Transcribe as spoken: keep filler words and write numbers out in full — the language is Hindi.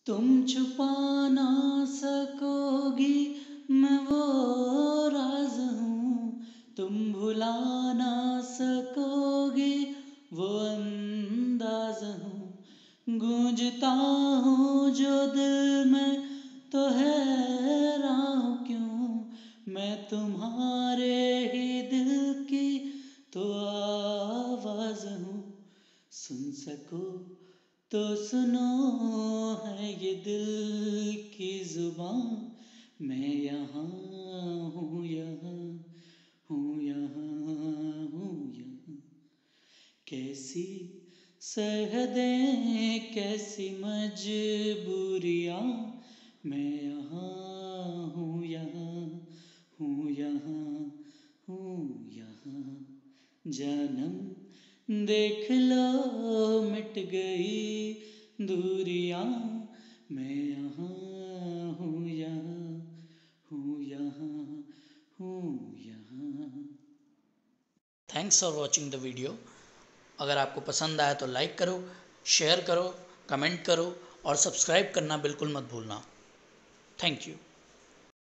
तुम छुपा ना सकोगी मैं वो राज हूँ, तुम भुला ना सकोगी वो अंदाज हूँ। गूंजता हूँ जो दिल में तो हैरान क्यों, मैं तुम्हारे ही दिल की तो आवाज़ हूँ। सुन सको तो सुनो है ये दिल की जुबान, मैं यहाँ हूँ यहाँ हूँ यहाँ हूँ यहाँ। कैसी सरहदें कैसी मजबूरियाँ, मैं यहाँ हूँ यहाँ हूँ यहाँ हूँ यहाँ। जन्म देख लो मिट गई दूरियां, मैं यहाँ हूँ यहाँ हूँ यहाँ हूँ यहाँ। Thanks for watching the video. अगर आपको पसंद आया तो लाइक करो, शेयर करो, कमेंट करो और सब्सक्राइब करना बिल्कुल मत भूलना। Thank you.